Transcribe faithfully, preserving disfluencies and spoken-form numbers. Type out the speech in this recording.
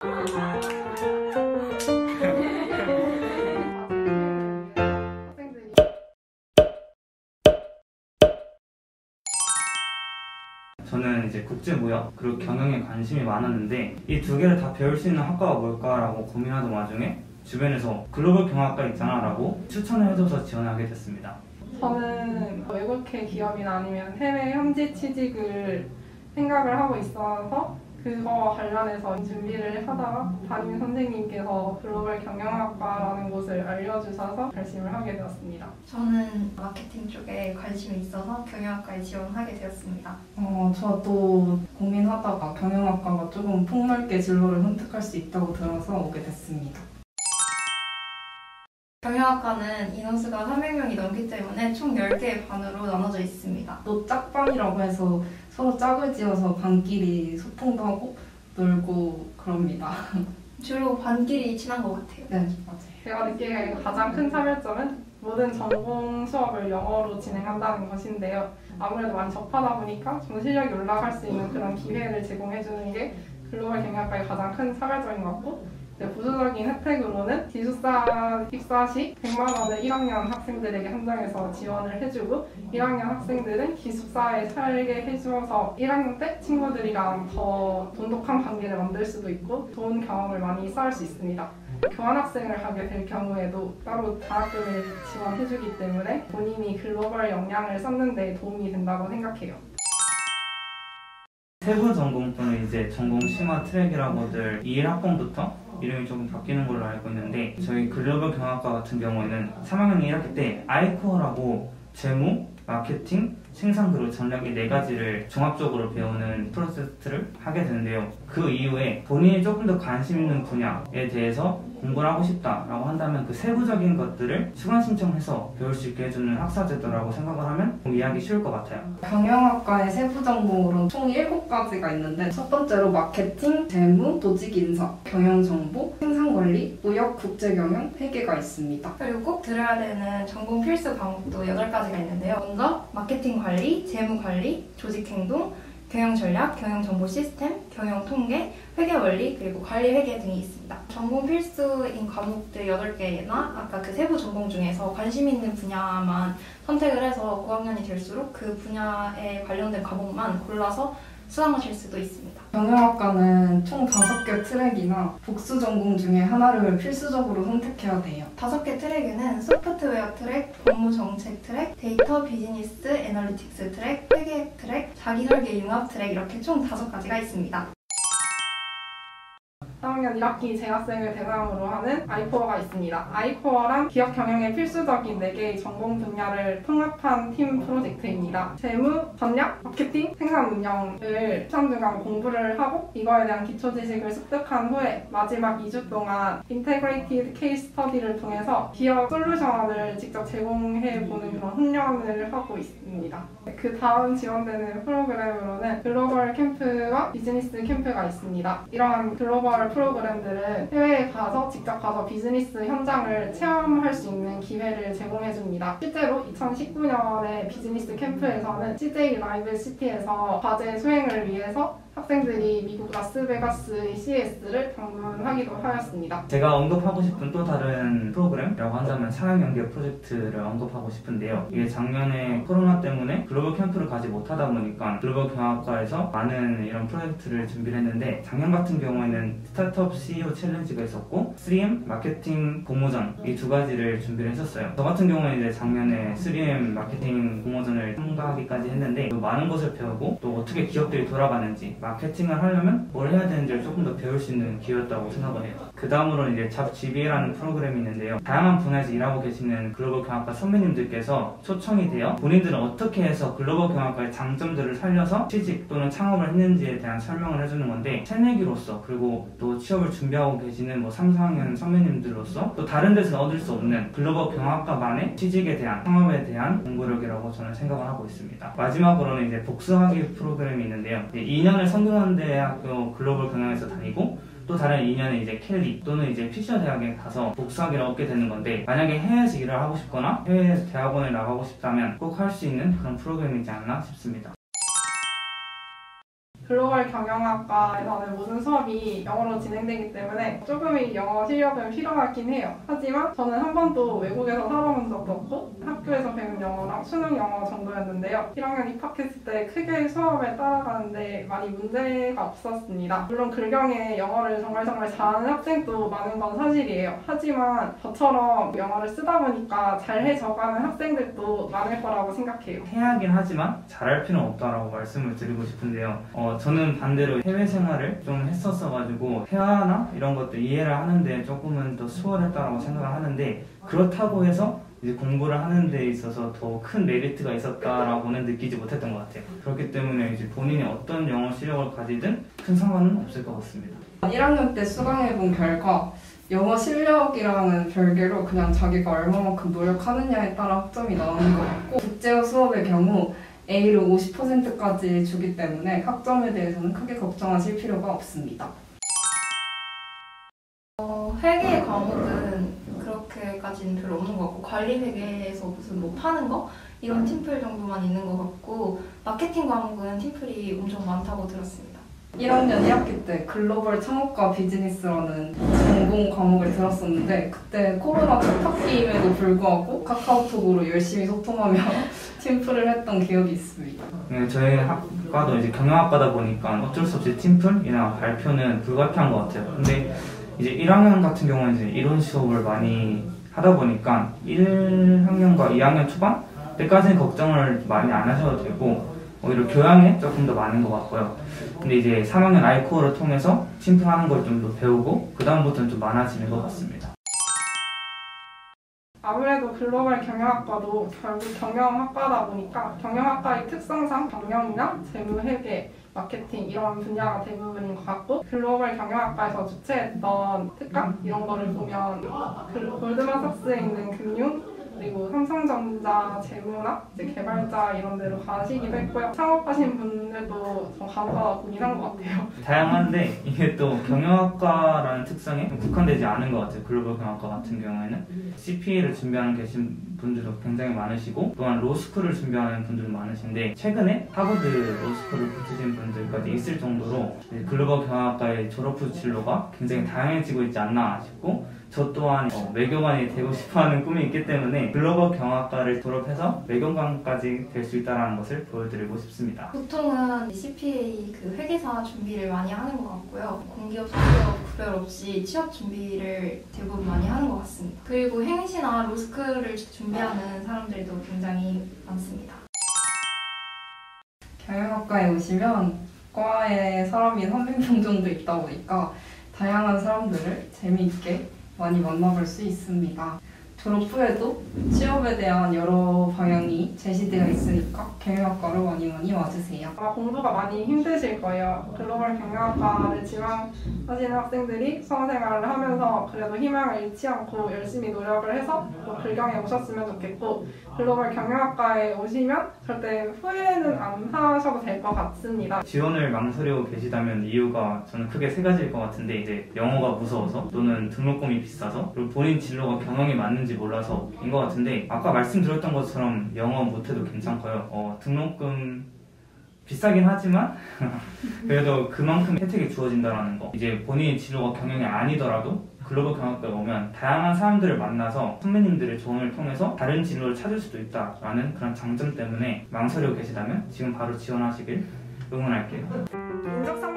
저는 이제 국제무역 그리고 경영에 관심이 많았는데 이 두 개를 다 배울 수 있는 학과가 뭘까라고 고민하던 와중에 주변에서 글로벌 경영학과 있잖아 라고 추천을 해줘서 지원하게 됐습니다. 저는 외국계 기업이나 아니면 해외 현지 취직을 생각을 하고 있어서 그거와 관련해서 준비를 하다가 담임 선생님께서 글로벌 경영학과라는 곳을 알려주셔서 결심을 하게 되었습니다. 저는 마케팅 쪽에 관심이 있어서 경영학과에 지원하게 되었습니다. 어, 저도 고민하다가 경영학과가 조금 폭넓게 진로를 선택할 수 있다고 들어서 오게 됐습니다. 경영학과는 인원수가 삼백 명이 넘기 때문에 총 열 개의 반으로 나눠져 있습니다. 또 짝반이라고 해서 서로 짝을 지어서 반끼리 소통도 하고 놀고 그럽니다. 주로 반끼리 친한 것 같아요. 네, 맞아요. 제가 느끼기에 가장 큰 차별점은 모든 전공 수업을 영어로 진행한다는 것인데요. 아무래도 많이 접하다 보니까 좀 실력이 올라갈 수 있는 그런 기회를 제공해주는 게 글로벌 경영학과의 가장 큰 차별점인 것 같고, 네, 부수적인 혜택으로는 기숙사 입사 시 백만 원을 일 학년 학생들에게 한정해서 지원을 해주고 일 학년 학생들은 기숙사에 살게 해주어서 일 학년 때 친구들이랑 더 돈독한 관계를 만들 수도 있고 좋은 경험을 많이 쌓을 수 있습니다. 교환학생을 하게 될 경우에도 따로 장학금을 지원해주기 때문에 본인이 글로벌 역량을 쌓는 데 도움이 된다고 생각해요. 세부 전공 또는 이제 전공 심화 트랙이라고들 이 일 학번부터 이름이 조금 바뀌는 걸로 알고 있는데, 저희 글로벌 경영학과 같은 경우에는 삼 학년 일 학기 때 아이코어라고 재무, 마케팅, 생산 그리고 전략 이 네 가지를 종합적으로 배우는 프로젝트를 하게 되는데요. 그 이후에 본인이 조금 더 관심 있는 분야에 대해서 공부를 하고 싶다라고 한다면 그 세부적인 것들을 추가 신청해서 배울 수 있게 해주는 학사제도라고 생각을 하면 이해하기 쉬울 것 같아요. 경영학과의 세부 전공으로는 총 일곱 가지가 있는데, 첫 번째로 마케팅, 재무, 조직인사, 경영정보, 생산관리, 무역, 국제경영, 회계가 있습니다. 그리고 꼭 들어야 되는 전공 필수 과목도 여덟 가지가 있는데요. 먼저 마케팅 관리, 재무 관리, 조직 행동, 경영 전략, 경영 정보 시스템, 경영 통계, 회계 원리, 그리고 관리 회계 등이 있습니다. 전공 필수인 과목들 여덟 개나 아까 그 세부 전공 중에서 관심 있는 분야만 선택을 해서 고학년이 될수록 그 분야에 관련된 과목만 골라서 수강하실 수도 있습니다. 경영학과는 총 다섯 개 트랙이나 복수 전공 중에 하나를 필수적으로 선택해야 돼요. 다섯 개 트랙에는 소프트웨어 트랙, 업무정책 트랙, 데이터 비즈니스 애널리틱스 트랙, 회계 트랙, 자기설계 융합 트랙 이렇게 총 다섯 가지가 있습니다. 삼 학년 일 학기 재학생을 대상으로 하는 아이코어가 있습니다. 아이코어란 기업 경영의 필수적인 네 개의 전공 분야를 통합한 팀 프로젝트입니다. 재무, 전략, 마케팅, 생산 운영을 삼 주간 공부를 하고 이거에 대한 기초 지식을 습득한 후에 마지막 이 주 동안 인테그레이티드 케이스 스터디를 통해서 기업 솔루션을 직접 제공해보는 그런 훈련을 하고 있습니다. 그 다음 지원되는 프로그램으로는 글로벌 캠프와 비즈니스 캠프가 있습니다. 이러한 글로벌 프로그램들은 해외에 가서 직접 가서 비즈니스 현장을 체험할 수 있는 기회를 제공해줍니다. 실제로 이천십구 년에 비즈니스 캠프에서는 씨제이 라이브 시티에서 과제 수행을 위해서 학생들이 미국 라스베가스의 씨이에스를 방문하기도 하였습니다. 제가 언급하고 싶은 또 다른 프로그램이라고 한다면 사학연계 프로젝트를 언급하고 싶은데요. 이게 작년에 코로나 때문에 글로벌 캠프를 가지 못하다 보니까 글로벌 경영학과에서 많은 이런 프로젝트를 준비를 했는데, 작년 같은 경우에는 스타트업 씨이오 챌린지가 있었고 쓰리엠 마케팅 공모전 이 두 가지를 준비를 했었어요. 저 같은 경우는 이제 작년에 쓰리엠 마케팅 공모전을 참가하기까지 했는데 많은 것을 배우고 또 어떻게 기업들이 돌아가는지, 마케팅을 하려면 뭘 해야 되는지를 조금 더 배울 수 있는 기회였다고 생각을 해요. 그 다음으로는 이제 잡지비에라는 프로그램이 있는데요. 다양한 분야에서 일하고 계시는 글로벌 경영학과 선배님들께서 초청이 되어 본인들은 어떻게 해서 글로벌 경영학과의 장점들을 살려서 취직 또는 창업을 했는지에 대한 설명을 해주는 건데, 새내기로서 그리고 또 취업을 준비하고 계시는 뭐 삼, 사 학년 선배님들로서 또 다른 데서 얻을 수 없는 글로벌 경영학과만의 취직에 대한, 창업에 대한 공부력이라고 저는 생각을 하고 있습니다. 마지막으로는 이제 복수학위 프로그램이 있는데요. 이 년을 성균관대학교 글로벌 경영에서 다니고 또 다른 이 년은 이제 켈리 또는 이제 피셔 대학에 가서 복수학위를 얻게 되는 건데, 만약에 해외에서 일을 하고 싶거나 해외 대학원을 나가고 싶다면 꼭 할 수 있는 그런 프로그램이지 않나 싶습니다. 글로벌 경영학과에서는 모든 수업이 영어로 진행되기 때문에 조금의 영어 실력은 필요하긴 해요. 하지만 저는 한 번도 외국에서 살아본 적도 없고 학교에서 배운 영어랑 수능 영어 정도였는데요. 일 학년 입학했을 때 크게 수업을 따라가는데 많이 문제가 없었습니다. 물론 글경에 영어를 정말 정말 잘하는 학생도 많은 건 사실이에요. 하지만 저처럼 영어를 쓰다 보니까 잘해져가는 학생들도 많을 거라고 생각해요. 해야 하긴 하지만 잘할 필요는 없다라고 말씀을 드리고 싶은데요. 어, 저는 반대로 해외 생활을 좀 했었어가지고 회화나 이런 것들 이해를 하는데 조금은 더 수월했다고 생각을 하는데 그렇다고 해서 이제 공부를 하는 데 있어서 더 큰 메리트가 있었다라고는 느끼지 못했던 것 같아요. 그렇기 때문에 이제 본인이 어떤 영어 실력을 가지든 큰 상관은 없을 것 같습니다. 일 학년 때 수강해본 결과 영어 실력이랑은 별개로 그냥 자기가 얼마만큼 노력하느냐에 따라 학점이 나오는 것 같고 국제어 수업의 경우 A를 오십 퍼센트까지 주기 때문에 학점에 대해서는 크게 걱정하실 필요가 없습니다. 어, 회계 과목은 그렇게까지는 별로 없는 것 같고 관리 회계에서 무슨 뭐 파는 거? 이런 팀플 정도만 있는 것 같고 마케팅 과목은 팀플이 엄청 많다고 들었습니다. 일 학년 일 학기 때 글로벌 창업과 비즈니스라는 전공 과목을 들었었는데 그때 코로나 첫 학기임에도 불구하고 카카오톡으로 열심히 소통하며 팀플을 했던 기억이 있습니다. 네, 저희 학과도 이제 경영학과다 보니까 어쩔 수 없이 팀플이나 발표는 불가피한 것 같아요. 근데 이제 일 학년 같은 경우는 이제 이론 수업을 많이 하다 보니까 일 학년과 이 학년 초반 때까지는 걱정을 많이 안 하셔도 되고 오히려 교양에 조금 더 많은 것 같고요. 근데 이제 삼 학년 아이코어를 통해서 팀플하는 걸 좀 더 배우고 그 다음부터는 좀 많아지는 것 같습니다. 아무래도 글로벌 경영학과도 결국 경영학과다 보니까 경영학과의 특성상 경영이나 재무회계, 마케팅 이런 분야가 대부분인 것 같고 글로벌 경영학과에서 주최했던 특강 이런 거를 보면 골드만삭스에 있는 금융 그리고 삼성전자 재무나 이제 개발자 이런 데로 가시기도 했고요. 창업하신 분들도 좀 간혹가다 보긴 한 것 같아요. 다양한데 이게 또 경영학과라는 특성에 좀 국한되지 않은 것 같아요. 글로벌 경영학과 같은 경우에는 씨피에이를 준비하는 계신 분들도 굉장히 많으시고 또한 로스쿨을 준비하는 분들도 많으신데 최근에 하버드 로스쿨을 붙으신 분들까지 있을 정도로 글로벌 경영학과의 졸업 후 진로가 굉장히 다양해지고 있지 않나 싶고 저 또한 어, 외교관이 되고 싶어하는 꿈이 있기 때문에 글로벌 경영학과를 졸업해서 외교관까지 될 수 있다는 것을 보여드리고 싶습니다. 보통은 씨피에이 그 회계사 준비를 많이 하는 것 같고요. 공기업, 소기업 구별 없이 취업 준비를 대부분 많이 하는 것 같습니다. 그리고 행시나 로스쿨을 준비하는 사람들도 굉장히 많습니다. 경영학과에 오시면 과에 사람이 삼백 명 정도 있다 보니까 다양한 사람들을 재미있게 많이 만나볼 수 있습니다. 졸업 후에도 취업에 대한 여러 방향이 제시되어 있으니까 경영학과로 많이 많이 와주세요. 아마 공부가 많이 힘드실 거예요. 글로벌 경영학과를 지망하시는 학생들이 수험생활을 하면서 그래도 희망을 잃지 않고 열심히 노력을 해서 또 글경에 오셨으면 좋겠고 글로벌 경영학과에 오시면 절대 후회는 안 하셔도 될 것 같습니다. 지원을 망설이고 계시다면 이유가 저는 크게 세 가지일 것 같은데 이제 영어가 무서워서 또는 등록금이 비싸서 그리고 본인 진로가 경영이 맞는지 몰라서인 것 같은데 아까 말씀드렸던 것처럼 영어 못해도 괜찮고요. 어, 등록금 비싸긴 하지만 그래도 그만큼 혜택이 주어진다는 거. 이제 본인의 진로가 경영이 아니더라도 글로벌 경영학과에 오면 다양한 사람들을 만나서 선배님들의 조언을 통해서 다른 진로를 찾을 수도 있다라는 그런 장점 때문에 망설이고 계시다면 지금 바로 지원하시길 응원할게요. 인적상